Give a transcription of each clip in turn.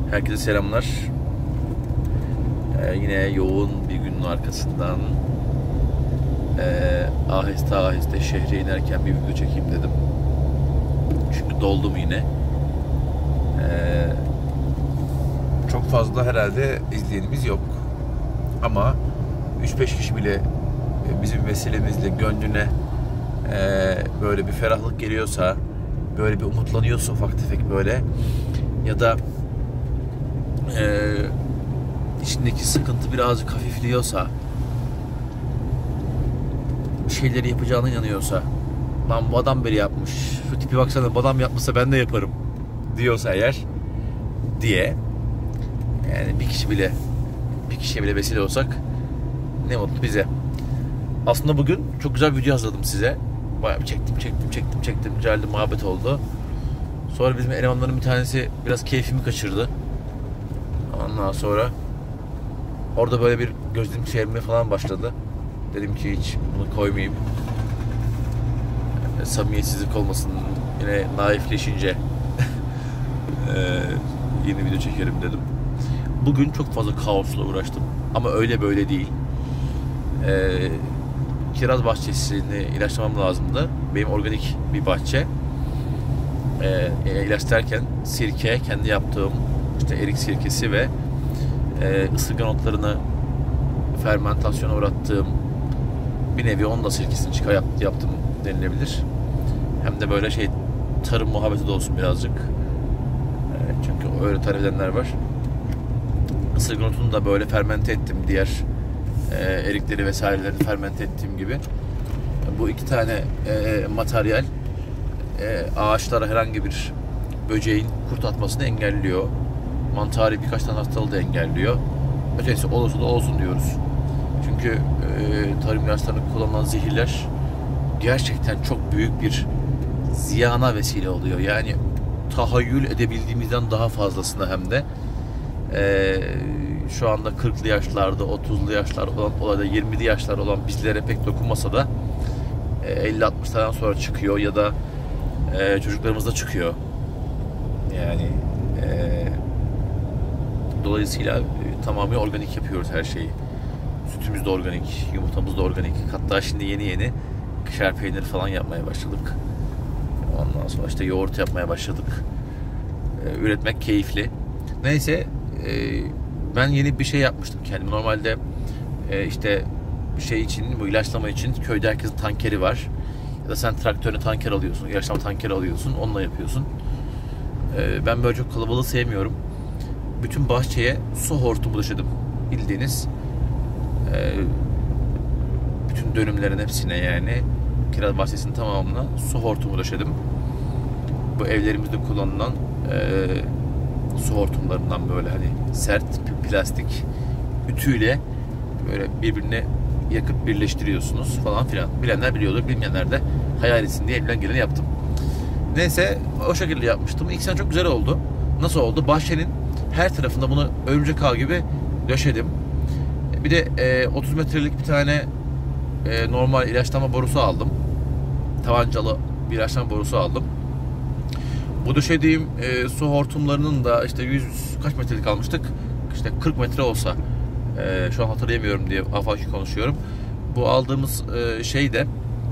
Herkese selamlar. Yine yoğun bir günün arkasından aheste aheste şehre inerken bir video çekeyim dedim. Çünkü doldum yine. Çok fazla herhalde izleyenimiz yok. Ama 3-5 kişi bile bizim vesilemizle gönlüne böyle bir ferahlık geliyorsa, böyle bir umutlanıyorsa ufak tefek böyle, ya da içindeki sıkıntı birazcık hafifliyorsa, bir şeyleri yapacağına inanıyorsa, lan bu adam beri yapmış, şu tipi baksana, bu adam yapmışsa ben de yaparım diyorsa eğer diye, yani bir kişiye bile vesile olsak ne mutlu bize. Aslında bugün çok güzel bir video hazırladım size. Bayağı bir çektim. Güzeldi, muhabbet oldu. Sonra bizim elemanların bir tanesi biraz keyfimi kaçırdı. Ondan sonra orada böyle bir gözüm çevirmeye falan başladı. Dedim ki hiç bunu koymayayım. Samimiyetsizlik olmasın. Yine naifleşince yeni video çekerim dedim. Bugün çok fazla kaosla uğraştım. Ama öyle böyle değil. Kiraz bahçesini ilaçlamam lazımdı. Benim organik bir bahçe. İlaçlarken sirke, kendi yaptığım işte erik sirkesi ve ısırgan otlarını fermentasyona uğrattığım, bir nevi onun da sirkesini yaptım denilebilir. Hem de böyle tarım muhabbeti de olsun birazcık. Çünkü öyle tarif edenler var. Isırgan otunu da böyle fermente ettim, diğer erikleri vesaireleri fermente ettiğim gibi. Bu iki tane materyal ağaçlara herhangi bir böceğin kurt atmasını engelliyor. Mantarı birkaç tane hastalığı da engelliyor. Ötesi olursa da olsun diyoruz. Çünkü tarım ilaçlarında kullanılan zehirler gerçekten çok büyük bir ziyana vesile oluyor. Yani tahayyül edebildiğimizden daha fazlasına hem de. Şu anda 40'lı yaşlarda, 30'lu yaşlar olan, olayda 20'li yaşlar olan bizlere pek dokunmasa da 50-60'lardan sonra çıkıyor ya da çocuklarımızda çıkıyor. Yani dolayısıyla tamamen organik yapıyoruz her şeyi. Sütümüz de organik, yumurtamız da organik. Hatta şimdi yeni kışar peynir falan yapmaya başladık. Ondan sonra işte yoğurt yapmaya başladık. Üretmek keyifli. Neyse, ben yeni bir şey yapmıştım kendim. Normalde işte şey için, bu ilaçlama için köyde herkesin tankeri var. Ya da sen traktörüne tanker alıyorsun, ilaçlama tankeri alıyorsun, onunla yapıyorsun. Ben böyle çok kalabalığı sevmiyorum. Bütün bahçeye su hortumu döşedim. Bildiğiniz bütün dönümlerin hepsine, yani kiraz bahçesinin tamamına su hortumu döşedim. Bu evlerimizde kullanılan su hortumlarından, böyle hani sert plastik ütüyle böyle birbirine yakıp birleştiriyorsunuz falan filan. Bilenler biliyordur, bilmeyenler de hayal etsin diye elimden geleni yaptım. Neyse, o şekilde yapmıştım. İlk sene çok güzel oldu. Nasıl oldu? Bahçenin her tarafında bunu örümcek ağ gibi döşedim. Bir de 30 metrelik bir tane normal ilaçlama borusu aldım. Tabancalı bir ilaçlama borusu aldım. Bu döşediğim su hortumlarının da işte 100 kaç metrelik almıştık? İşte 40 metre olsa, şu an hatırlayamıyorum diye afaki konuşuyorum. Bu aldığımız şey de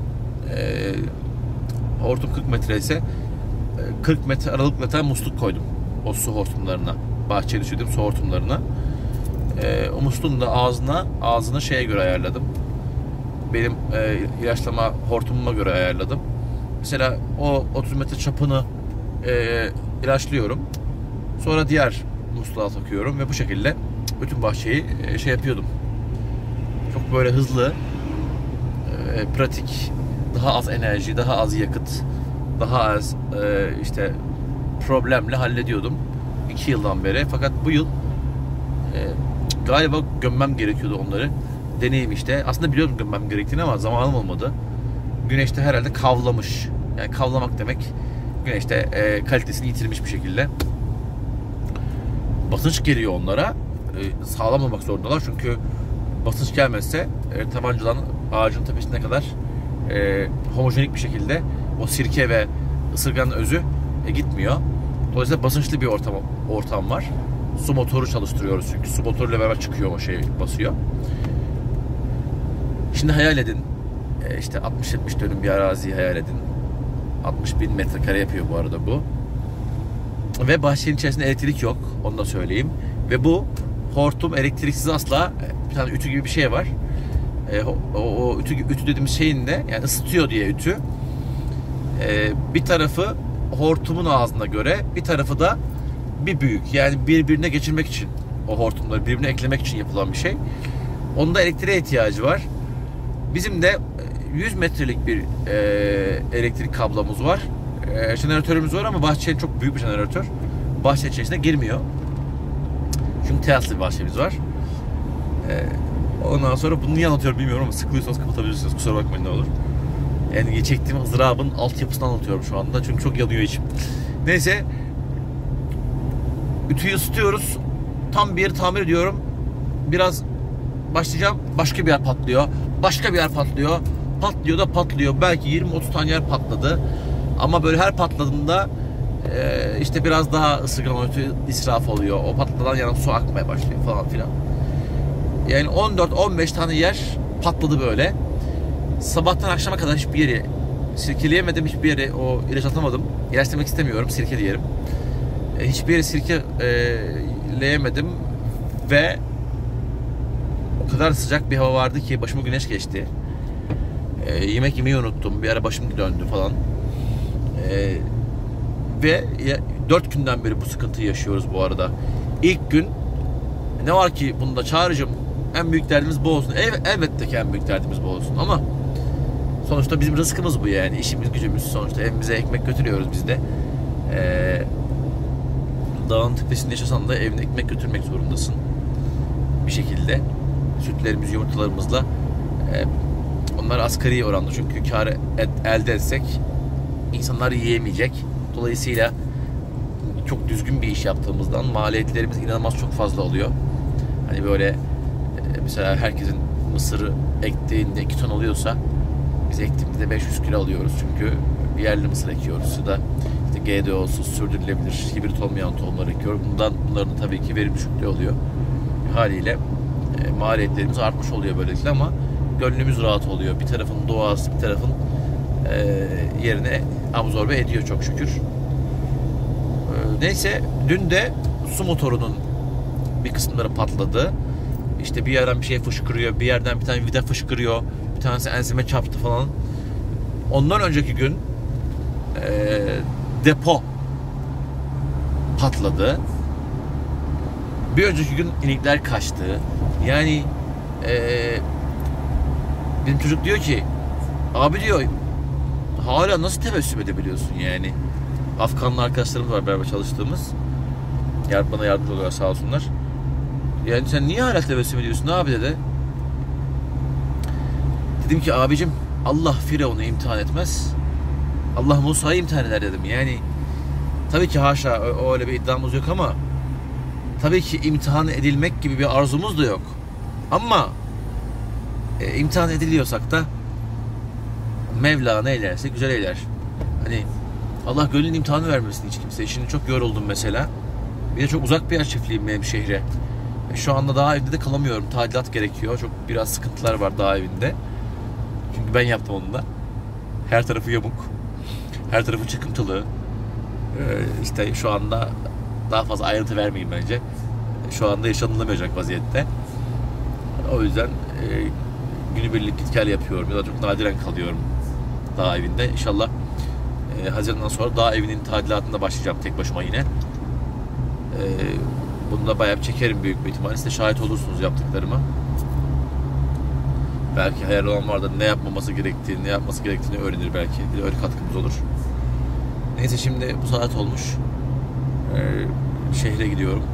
hortum 40 metre ise 40 metre aralıkla tane musluk koydum o su hortumlarına. Bahçeye düşürdüğüm su hortumlarına. O musluğun da ağzını şeye göre ayarladım. Benim ilaçlama hortumuma göre ayarladım. Mesela o 30 metre çapını ilaçlıyorum. Sonra diğer musluğa takıyorum ve bu şekilde bütün bahçeyi yapıyordum. Çok böyle hızlı, pratik, daha az enerji, daha az yakıt, daha az işte problemle hallediyordum 2 yıldan beri. Fakat bu yıl galiba gömmem gerekiyordu onları. Deneyim işte. Aslında biliyordum gömmem gerektiğini ama zamanım olmadı. Güneşte herhalde kavlamış. Yani kavlamak demek, güneşte kalitesini yitirmiş bir şekilde. Basınç geliyor onlara. Sağlam olmak zorundalar çünkü basınç gelmezse tabancadan ağacın tepesine kadar homojenik bir şekilde o sirke ve ısırganın özü gitmiyor. Dolayısıyla basınçlı bir ortam var. Su motoru çalıştırıyoruz çünkü su motoruyla beraber çıkıyor, o şey basıyor. Şimdi hayal edin, işte 60-70 dönüm bir araziyi hayal edin. 60.000 metrekare yapıyor bu arada bu. Ve bahçenin içerisinde elektrik yok, onu da söyleyeyim. Ve bu hortum elektriksiz, asla bir tane ütü gibi bir şey var. O ütü dediğimiz şeyin de, yani ısıtıyor diye ütü. Bir tarafı hortumun ağzına göre, bir tarafı da bir büyük. Yani birbirine geçirmek için, o hortumları birbirine eklemek için yapılan bir şey. Onda elektriğe ihtiyacı var. Bizim de 100 metrelik bir elektrik kablomuz var. Jeneratörümüz var ama bahçenin çok büyük bir jeneratör. Bahçe içerisine girmiyor. Çünkü teraslı bir bahçemiz var. Ondan sonra bunu niye anlatıyorum bilmiyorum ama sıkılıyorsanız kapatabilirsiniz. Kusura bakmayın, ne olur. Yani çektiğim ızdırabın altyapısını anlatıyorum şu anda. Çünkü çok yanıyor içim. Neyse. Ütüyü ısıtıyoruz. Tam bir yeri tamir ediyorum. Biraz başlayacağım. Başka bir yer patlıyor. Başka bir yer patlıyor. Patlıyor da patlıyor. Belki 20-30 tane yer patladı. Ama böyle her patladığında işte biraz daha ısırgan ütü israf oluyor. O patladan yana su akmaya başlıyor falan filan. Yani 14-15 tane yer patladı böyle. Sabahtan akşama kadar hiçbir yeri sirkeleyemedim. Hiçbir yere o ilaç atamadım. İlaç demek istemiyorum. Sirke diyelim. Hiçbir yeri sirkeleyemedim. Ve o kadar sıcak bir hava vardı ki başıma güneş geçti. Yemek yemeyi unuttum. Bir ara başım döndü falan. Ve 4 günden beri bu sıkıntıyı yaşıyoruz bu arada. İlk gün ne var ki bunda Çağrı'cığım, en büyük derdimiz bu olsun. Elbette ki en büyük derdimiz bu olsun ama sonuçta bizim rızkımız bu yani. İşimiz gücümüz, sonuçta evimize ekmek götürüyoruz biz de. Dağın tepesinde yaşasan da evine ekmek götürmek zorundasın. Bir şekilde. Sütlerimiz, yumurtalarımızla. Onlar asgari oranda, çünkü kar elde etsek insanlar yiyemeyecek. Dolayısıyla çok düzgün bir iş yaptığımızdan maliyetlerimiz inanılmaz çok fazla oluyor. Hani böyle mesela herkesin mısırı ektiğinde 2 ton oluyorsa biz ektiğimizde 500 kilo alıyoruz. Çünkü bir yerli mısır ekiyoruz. Ya da işte GDO'suz, sürdürülebilir, hibrit olmayan tohumlar ekiyoruz. Bunların da tabii ki verim düşüklüğü oluyor. Haliyle maliyetlerimiz artmış oluyor böylelikle ama gönlümüz rahat oluyor. Bir tarafın doğası, bir tarafın yerine absorbe ediyor çok şükür. Neyse, dün de su motorunun bir kısımları patladı. İşte bir yerden bir şey fışkırıyor, bir yerden bir tane vida fışkırıyor, bir tanesi enseme çarptı falan. Ondan önceki gün depo patladı. Bir önceki gün inikler kaçtı. Yani benim çocuk diyor ki, abi diyor, hala nasıl tebessüm edebiliyorsun yani? Afganlı arkadaşlarımız var beraber çalıştığımız. Bana yardımcı oluyorlar sağ olsunlar. Yani sen niye hala tebessüm ediyorsun abi dedi. Dedim ki abicim, Allah Firavun'u imtihan etmez. Allah Musa'yı imtihan eder dedim. Yani tabii ki haşa öyle bir iddiamız yok ama tabii ki imtihan edilmek gibi bir arzumuz da yok. Ama imtihan ediliyorsak da Mevla ne eylerse güzel eyler. Hani Allah gönlün imtihanı vermesin hiç kimse. Şimdi çok yoruldum mesela. Bir de çok uzak bir yer çiftliğim benim şehre. Şu anda dağ evinde de kalamıyorum. Tadilat gerekiyor. Çok biraz sıkıntılar var dağ evinde. Çünkü ben yaptım onu da. Her tarafı yamuk. Her tarafı çıkıntılı. İşte şu anda daha fazla ayrıntı vermeyeyim bence. Şu anda yaşanılamayacak vaziyette. O yüzden günübirlik git gel yapıyorum. Ya da çok nadiren kalıyorum dağ evinde. İnşallah Haziran'dan sonra dağ evinin tadilatına başlayacağım tek başıma yine. Bunu da bayağı çekerim büyük bir ihtimalle. Siz de şahit olursunuz yaptıklarıma. Belki hayal olan var da ne yapmaması gerektiğini, ne yapması gerektiğini öğrenir belki. Bir de öyle katkımız olur. Neyse, şimdi bu saat olmuş. Şehre gidiyorum.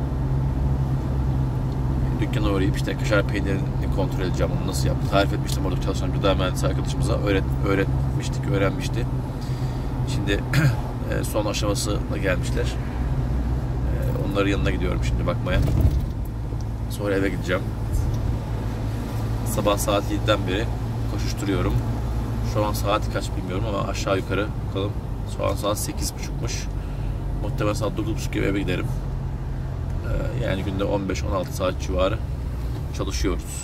Dükkana uğrayıp işte kaşar peynirini kontrol edeceğim. Onu nasıl yaptı. Tarif etmiştim orada çalışan gıda mühendisi arkadaşımıza. Öğrenmişti. Şimdi son aşamasına gelmişler. Onların yanına gidiyorum şimdi bakmaya. Sonra eve gideceğim. Sabah saat 7'den beri koşuşturuyorum. Şu an saat kaç bilmiyorum ama aşağı yukarı bakalım. Şu an saat 8.30'muş. Muhtemelen saat 9.30 gibi eve giderim. Yani günde 15-16 saat civarı çalışıyoruz.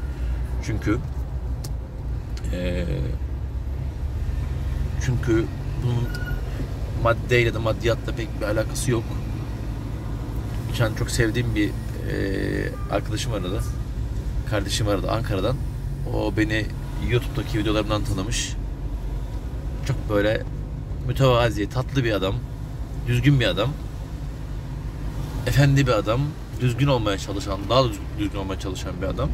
Çünkü bunun maddeyle de maddiyatla pek bir alakası yok. Geçen çok sevdiğim bir arkadaşım aradı. Kardeşim aradı Ankara'dan. O beni YouTube'daki videolarımdan tanımış. Çok böyle mütevazi, tatlı bir adam. Düzgün bir adam. Efendi bir adam. Düzgün olmaya çalışan, daha da düzgün olmaya çalışan bir adam.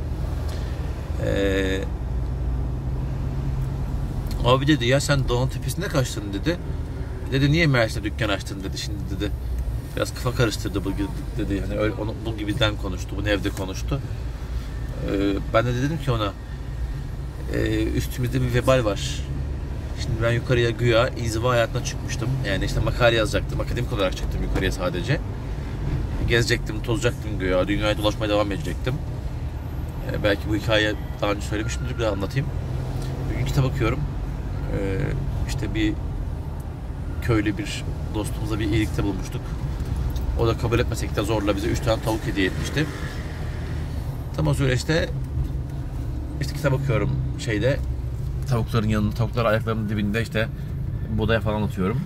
Abi dedi ya sen dağın tepesinde kaçtın dedi. Dedi niye Mersin'de dükkan açtın dedi. Şimdi dedi biraz kafa karıştırdı bu dedi. Hani öyle onu bu gibiden konuştu. Bunu evde konuştu. Ben de dedim ki ona üstümüzde bir vebal var. Şimdi ben yukarıya güya inziva hayatına çıkmıştım. Yani işte makale yazacaktım. Akademik olarak çıktım yukarıya sadece. Gezecektim, tozacaktım güya. Dünyayı dolaşmaya devam edecektim. Belki bu hikaye daha önce söylemişimdir. Bir daha anlatayım. Bir kitap okuyorum. İşte bir köylü bir dostumuza bir iyilikte bulmuştuk. O da kabul etmesek de zorla bize 3 tane tavuk hediye etmişti. Tam o süreçte işte kitap okuyorum şeyde. Tavukların yanında, tavuklar ayaklarımın dibinde işte buğdaya falan atıyorum.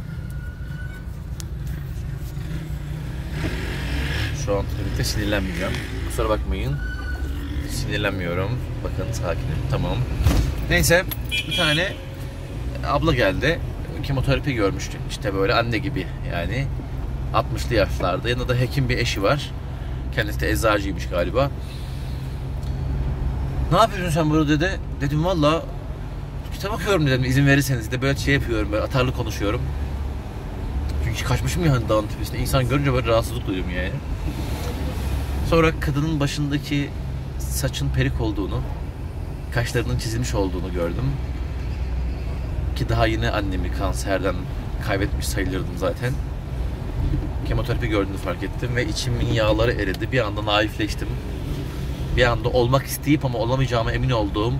Şu an trafikte sinirlenmeyeceğim. Kusura bakmayın. Sinirlenmiyorum. Bakın sakinim. Tamam. Neyse bir tane abla geldi. Kemoterapi görmüştü. İşte böyle anne gibi yani. 60'lı yaşlarda. Yanında da hekim bir eşi var. Kendisi de eczacıymış galiba. Ne yapıyorsun sen burada dedi. Dedim valla kitap okuyorum dedim. İzin verirseniz de böyle şey yapıyorum. Böyle atarlı konuşuyorum. Çünkü kaçmışım ya hani dağın tepesinde. İnsan görünce böyle rahatsızlık duyuyorum yani. Sonra kadının başındaki saçın perik olduğunu, kaşlarının çizilmiş olduğunu gördüm. Ki daha yine annemi kanserden kaybetmiş sayılırdım zaten. Kemoterapi gördüğünü fark ettim ve içimin yağları eridi. Bir anda naifleştim. Bir anda olmak isteyip ama olamayacağıma emin olduğum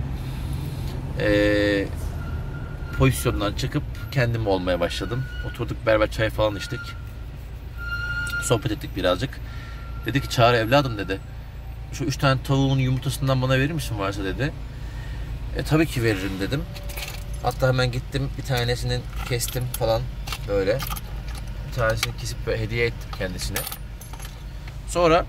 pozisyondan çıkıp kendim olmaya başladım. Oturduk beraber çay falan içtik. Sohbet ettik birazcık. Dedi ki Çağrı evladım dedi. Şu 3 tane tavuğun yumurtasından bana verir misin varsa dedi. Tabii ki veririm dedim. Hatta hemen gittim bir tanesini kestim falan böyle. Bir tanesini kesip böyle hediye ettim kendisine. Sonra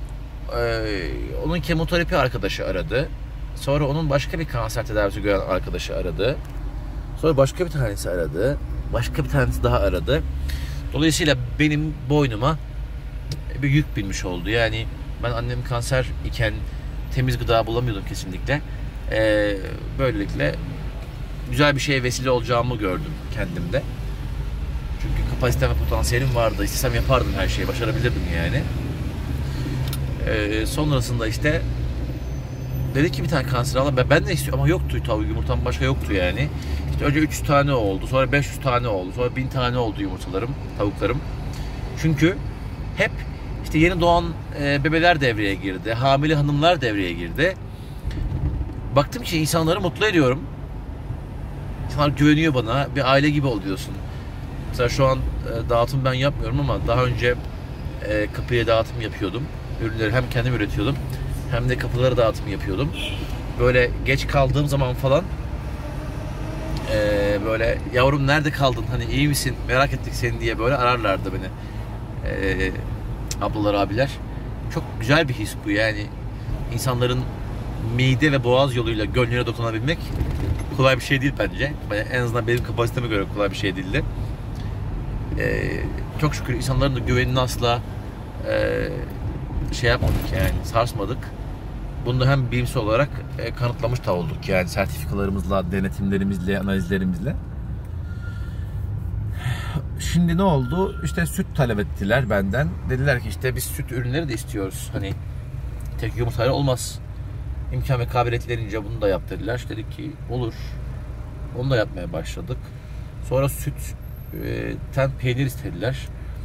onun kemoterapi arkadaşı aradı. Sonra onun başka bir kanser tedavisi gören arkadaşı aradı. Sonra başka bir tanesi aradı. Başka bir tanesi daha aradı. Dolayısıyla benim boynuma bir yük binmiş oldu. Yani ben annem kanser iken temiz gıda bulamıyordum kesinlikle. Böylelikle güzel bir şeye vesile olacağımı gördüm kendimde. Çünkü kapasitem ve potansiyelim vardı. İstesem yapardım her şeyi. Başarabilirdim yani. Sonrasında işte dedi ki bir tane kanser al. Ben de istiyorum ama yoktu tavuk yumurtam başka yoktu yani. İşte önce 300 tane oldu. Sonra 500 tane oldu. Sonra 1000 tane oldu yumurtalarım, tavuklarım. Çünkü hep işte yeni doğan bebeler devreye girdi. Hamile hanımlar devreye girdi. Baktım ki insanları mutlu ediyorum. İnsanlar güveniyor bana. Bir aile gibi oluyorsun. Mesela şu an dağıtım ben yapmıyorum ama daha önce kapıya dağıtım yapıyordum. Ürünleri hem kendim üretiyordum hem de kapılara dağıtım yapıyordum. Böyle geç kaldığım zaman falan böyle yavrum nerede kaldın hani iyi misin merak ettik seni diye böyle ararlardı beni. Ablalar abiler. Çok güzel bir his bu yani. İnsanların mide ve boğaz yoluyla gönlüne dokunabilmek kolay bir şey değil bence. En azından benim kapasiteme göre kolay bir şey değildi. Çok şükür insanların da güvenini asla şey yapmadık yani sarsmadık. Bunu da hem bilimsel olarak kanıtlamış da olduk yani sertifikalarımızla, denetimlerimizle, analizlerimizle. Şimdi ne oldu? İşte süt talep ettiler benden. Dediler ki işte biz süt ürünleri de istiyoruz. Hani tek yumurtayla olmaz. İmkan ve kabiliyetlerince bunu da yap dediler. Dedik ki olur. Onu da yapmaya başladık. Sonra sütten peynir istediler.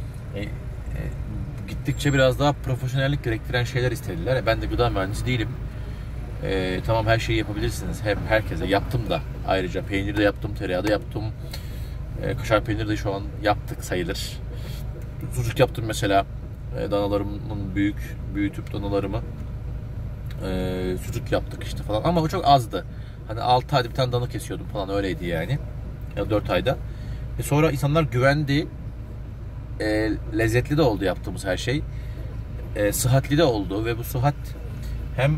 Gittikçe biraz daha profesyonellik gerektiren şeyler istediler. Ben de gıda mühendisi değilim. Tamam her şeyi yapabilirsiniz. Herkese yaptım da. Ayrıca peynir de yaptım, tereyağı da yaptım. Kaşar peyniri de şu an yaptık sayılır. Sucuk yaptım mesela. Danalarımın büyütüp danalarımı sucuk yaptık işte falan. Ama o çok azdı. Hani 6 ayda bir tane dana kesiyordum falan, öyleydi yani. Ya 4 ayda. Sonra insanlar güvendi. Lezzetli de oldu yaptığımız her şey. Sıhhatli de oldu ve bu sıhhat hem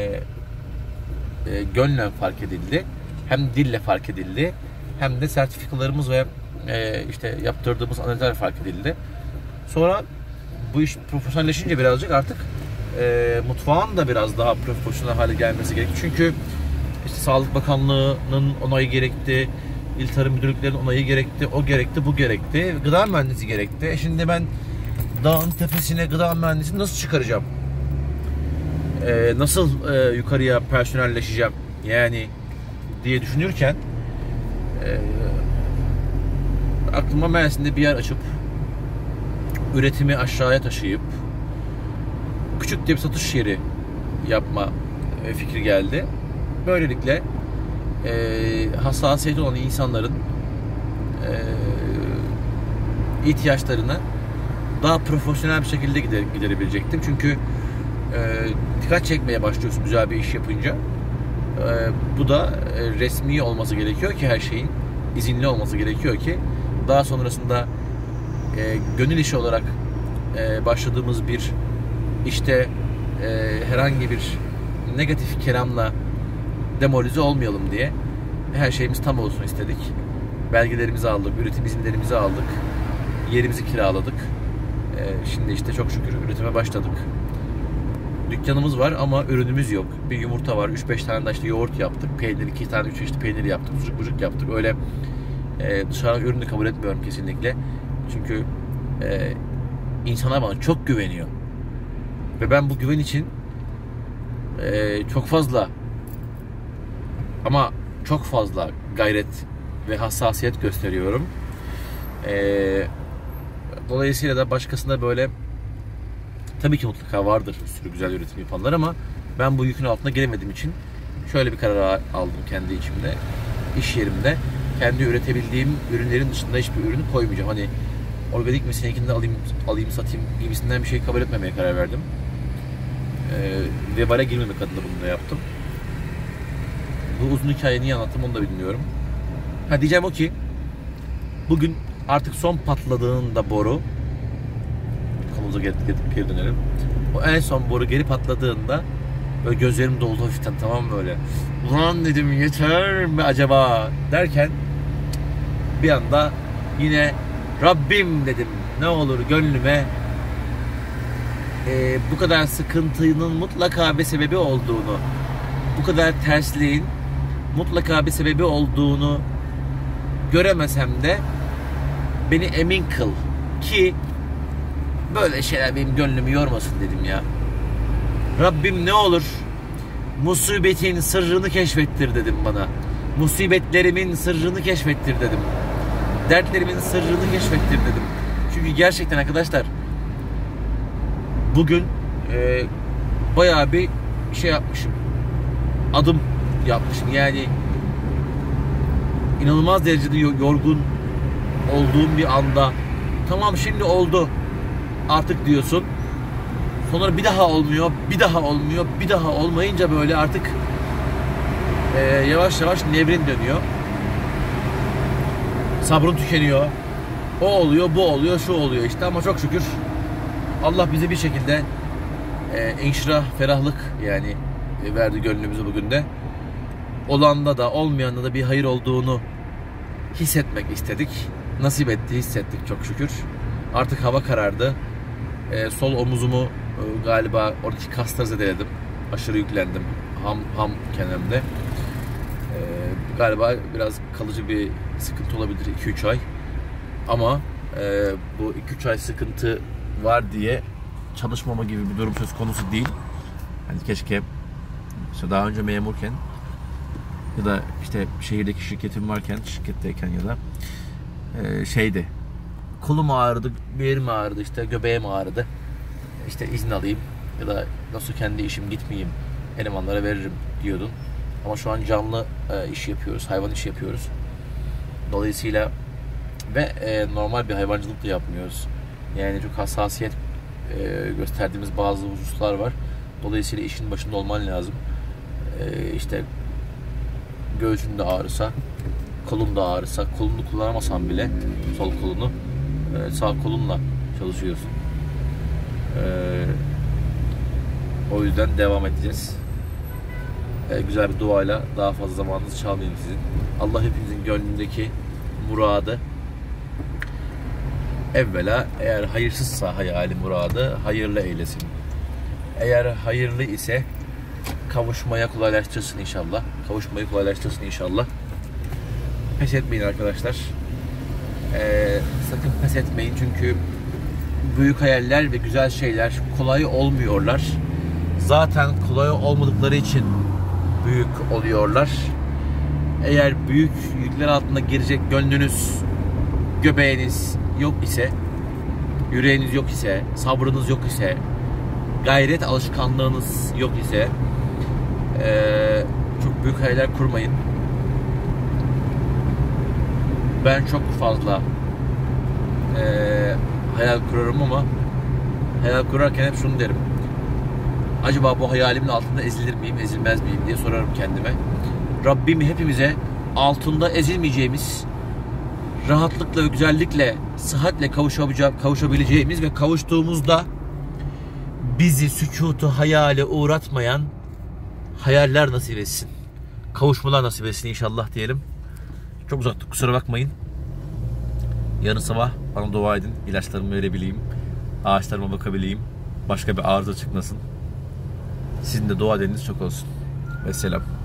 gönlen fark edildi, hem dille fark edildi, hem de sertifikalarımız ve işte yaptırdığımız analizler fark edildi. Sonra bu iş profesyonelleşince birazcık artık mutfağın da biraz daha profesyonel hale gelmesi gerekti. Çünkü işte Sağlık Bakanlığı'nın onayı gerekti, İl Tarım Müdürlüklerinin onayı gerekti, o gerekti, bu gerekti, gıda mühendisi gerekti. Şimdi ben dağın tepesine gıda mühendisini nasıl çıkaracağım? Nasıl yukarıya personelleşeceğim yani diye düşünürken aklıma Mersin'de bir yer açıp üretimi aşağıya taşıyıp küçük bir satış yeri yapma fikri geldi. Böylelikle hassasiyeti olan insanların ihtiyaçlarını daha profesyonel bir şekilde giderebilecektim. Çünkü dikkat çekmeye başlıyorsun güzel bir iş yapınca. Bu da resmi olması gerekiyor ki her şeyin izinli olması gerekiyor ki daha sonrasında gönül işi olarak başladığımız bir işte herhangi bir negatif kelamla demoralize olmayalım diye her şeyimiz tam olsun istedik. Belgelerimizi aldık, üretim izinlerimizi aldık, yerimizi kiraladık. Şimdi işte çok şükür üretime başladık. Dükkanımız var ama ürünümüz yok. Bir yumurta var, 3-5 tane de işte yoğurt yaptık, peynir, 2 tane 3 çeşit peynir yaptık, sucuk yaptık. Öyle dışarı ürünü kabul etmiyorum kesinlikle. Çünkü insanlar bana çok güveniyor. Ve ben bu güven için çok fazla ama çok fazla gayret ve hassasiyet gösteriyorum. Dolayısıyla da başkasında böyle tabii ki mutlaka vardır bir sürü güzel üretim yapanlar ama ben bu yükün altına gelemediğim için şöyle bir karar aldım kendi içimde, iş yerimde. Kendi üretebildiğim ürünlerin dışında hiçbir ürünü koymayacağım. Hani organik mi seninkini de alayım satayım gibisinden bir şey kabul etmemeye karar verdim. Vebale girmemek adına bunu da yaptım. Bu uzun hikayeyi niye anlattım onu da bilmiyorum. Diyeceğim o ki bugün artık son patladığında boru, konumuza geri dönelim. O en son boru geri patladığında böyle gözlerim doldu hafiften, tamam mı böyle? Ulan dedim yeter mi acaba derken bir anda yine Rabbim dedim, ne olur gönlüme bu kadar sıkıntının mutlaka bir sebebi olduğunu, bu kadar tersliğin mutlaka bir sebebi olduğunu göremesem de beni emin kıl ki böyle şeyler benim gönlümü yormasın dedim ya. Rabbim ne olur musibetin sırrını keşfettir dedim bana. Musibetlerimin sırrını keşfettir dedim. Dertlerimin sırrını keşfettir dedim. Çünkü gerçekten arkadaşlar bugün bayağı bir şey yapmışım. Adım yapmışım. Yani inanılmaz derecede yorgun olduğum bir anda tamam şimdi oldu artık diyorsun. Sonra bir daha olmuyor, bir daha olmuyor, bir daha olmayınca böyle artık yavaş yavaş nevrin dönüyor. Sabrın tükeniyor. O oluyor, bu oluyor, şu oluyor işte ama çok şükür Allah bize bir şekilde inşirah, ferahlık yani verdi gönlümüzü bugün de. Olanda da olmayanda da bir hayır olduğunu hissetmek istedik. Nasip etti, hissettik çok şükür. Artık hava karardı. Sol omuzumu galiba oradaki kasları zedeledim. Aşırı yüklendim. Ham kendimde. Galiba biraz kalıcı bir sıkıntı olabilir 2-3 ay. Ama bu 2-3 ay sıkıntı var diye çalışmama gibi bir durum söz konusu değil. Hani keşke işte daha önce memurken ya da işte şehirdeki şirketim varken, şirketteyken ya da şeydi, kolum ağrıdı, bir yerim ağrıdı, işte göbeğim ağrıdı, işte izin alayım ya da nasıl kendi işim gitmeyeyim, elemanlara veririm diyordun. Ama şu an canlı iş yapıyoruz, hayvan işi yapıyoruz. Dolayısıyla ve normal bir hayvancılık da yapmıyoruz. Yani çok hassasiyet gösterdiğimiz bazı hususlar var. Dolayısıyla işin başında olman lazım. İşte göğsün de ağrısa, kolun da ağrısa, kolunu kullanamasan bile sol kolunu sağ kolunla çalışıyorsun. O yüzden devam edeceğiz. Güzel bir duayla daha fazla zamanınızı çalmayayım sizin. Allah hepinizin gönlündeki muradı, evvela eğer hayırsızsa hayali muradı hayırlı eylesin. Eğer hayırlı ise kavuşmaya kolaylaştırsın inşallah. Kavuşmayı kolaylaştırsın inşallah. Pes etmeyin arkadaşlar. Sakın pes etmeyin çünkü büyük hayaller ve güzel şeyler kolay olmuyorlar. Zaten kolay olmadıkları için büyük oluyorlar. Eğer büyük yükler altında girecek gönlünüz, göbeğiniz yok ise, yüreğiniz yok ise, sabrınız yok ise, gayret alışkanlığınız yok ise çok büyük hayaller kurmayın. Ben çok fazla hayal kurarım ama hayal kurarken hep şunu derim: acaba bu hayalimin altında ezilir miyim, ezilmez miyim diye sorarım kendime. Rabbim hepimize altında ezilmeyeceğimiz, rahatlıkla ve güzellikle, sıhhatle kavuşabileceğimiz ve kavuştuğumuzda bizi sükutu hayale uğratmayan hayaller nasip etsin. Kavuşmalar nasip etsin inşallah diyelim. Çok uzattık, kusura bakmayın. Yarın sabah bana dua edin. İlaçlarımı verebileyim. Ağaçlarıma bakabileyim. Başka bir arıza çıkmasın. Sizin de dua ediniz çok olsun. Vesselam.